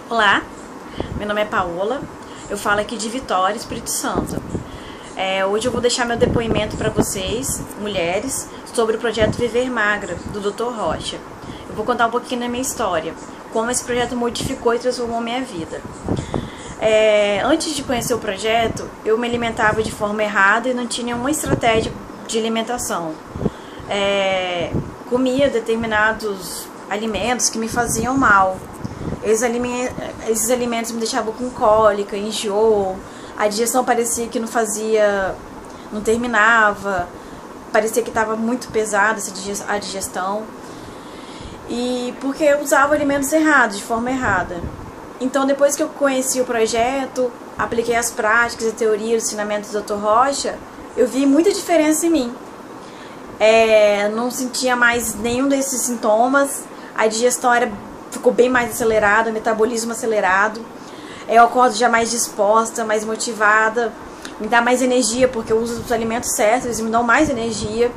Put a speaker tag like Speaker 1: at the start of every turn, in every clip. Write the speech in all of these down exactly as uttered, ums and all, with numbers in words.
Speaker 1: Olá, meu nome é Paola, eu falo aqui de Vitória, Espírito Santo. É, hoje eu vou deixar meu depoimento para vocês, mulheres, sobre o projeto Viver Magra, do doutor Rocha. Eu vou contar um pouquinho da minha história, como esse projeto modificou e transformou minha vida. É, antes de conhecer o projeto, eu me alimentava de forma errada e não tinha nenhuma estratégia de alimentação. É, comia determinados alimentos que me faziam mal. Esses alimentos, esses alimentos me deixavam com cólica, enjoo, a digestão parecia que não fazia, não terminava, parecia que estava muito pesada a digestão. E porque eu usava alimentos errados, de forma errada. Então, depois que eu conheci o projeto, apliquei as práticas, a teoria, os ensinamentos do doutor Rocha, eu vi muita diferença em mim. É, não sentia mais nenhum desses sintomas, a digestão era, ficou bem mais acelerada, o metabolismo acelerado. Eu acordo já mais disposta, mais motivada, me dá mais energia, porque eu uso os alimentos certos, eles me dão mais energia.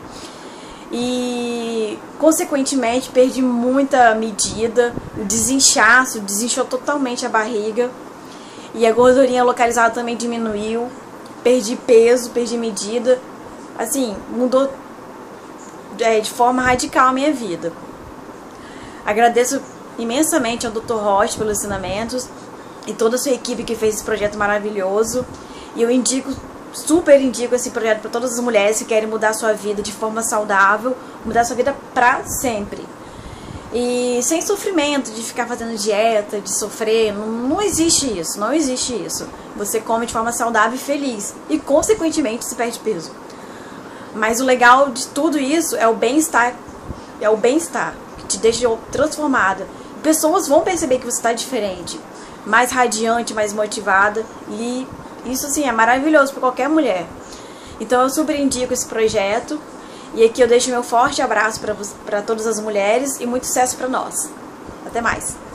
Speaker 1: E, consequentemente, perdi muita medida, o desinchaço, desinchou totalmente a barriga. E a gordurinha localizada também diminuiu, perdi peso, perdi medida. Assim, mudou é, de forma radical a minha vida. Agradeço imensamente ao doutor Rocha pelos ensinamentos e toda a sua equipe que fez esse projeto maravilhoso. E eu indico, super indico esse projeto para todas as mulheres que querem mudar sua vida de forma saudável, mudar sua vida para sempre. E sem sofrimento de ficar fazendo dieta, de sofrer, não, não existe isso, não existe isso. Você come de forma saudável e feliz e, consequentemente, se perde peso. Mas o legal de tudo isso é o bem-estar, é o bem-estar que te deixa transformada. Pessoas vão perceber que você está diferente, mais radiante, mais motivada, e isso assim é maravilhoso para qualquer mulher. Então eu super indico esse projeto, e aqui eu deixo meu forte abraço para todas as mulheres e muito sucesso para nós. Até mais!